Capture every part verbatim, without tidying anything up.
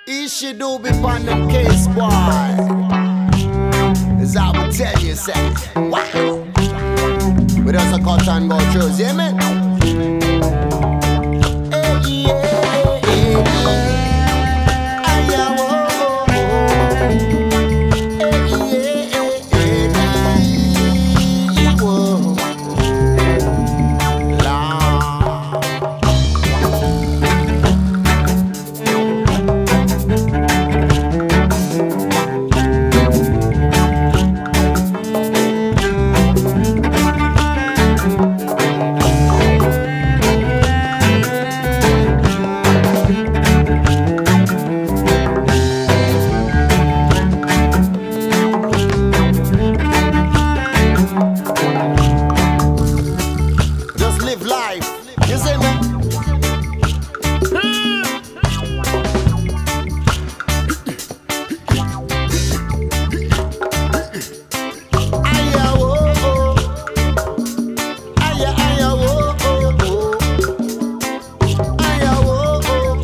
He should do be on them case, boy. As I would tell you, say, wow. We just a cut and go through, see me? Hey, yeah, hey, yeah. Ay, yeah, whoa, whoa. Hey, yeah, hey, hey, whoa. Live life, you see me? Aya wo oh, aya aya wo oh oh, aya wo oh.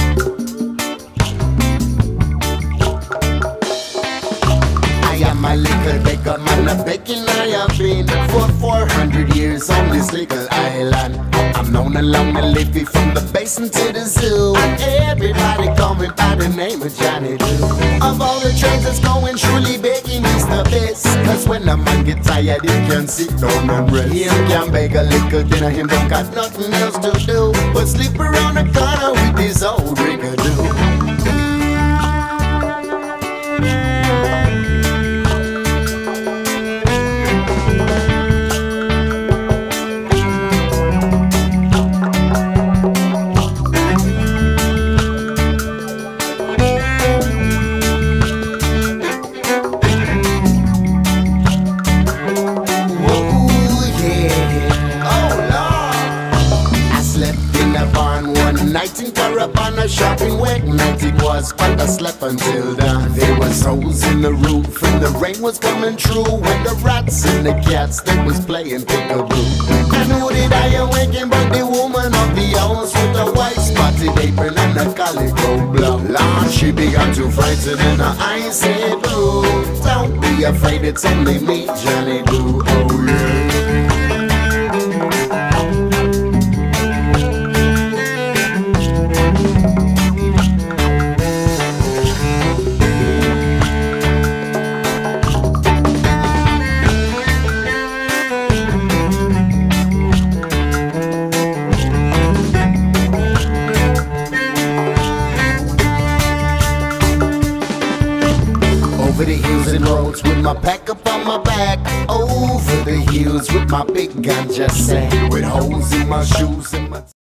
I am a little beggar man, a begging I have been for four hundred years on this little island. I'm known along the Liffey from the basin to the zoo, and everybody coming by the name of Johnny Doo. Of all the trades that's going, truly begging is the best. Cause when a man get tired, he can sit down and rest. Him can beg a little dinner, him don't got nothing else to do but sleep around the corner with his old rigadoo. Night in Carabana, shopping wet night it was, but I slept until dawn. There was holes in the roof and the rain was coming through, when the rats and the cats they was playing peekaboo. I knew that I awakened, but the woman of the house with a white spotted apron and a calico blouse. Lord, she began to frighten and her eyes said, "Boo, don't be afraid, it's only me, Johnny Doo." Oh yeah. Over the hills and roads with my pack up on my back, over the hills with my big ganja sack, with holes in my shoes and my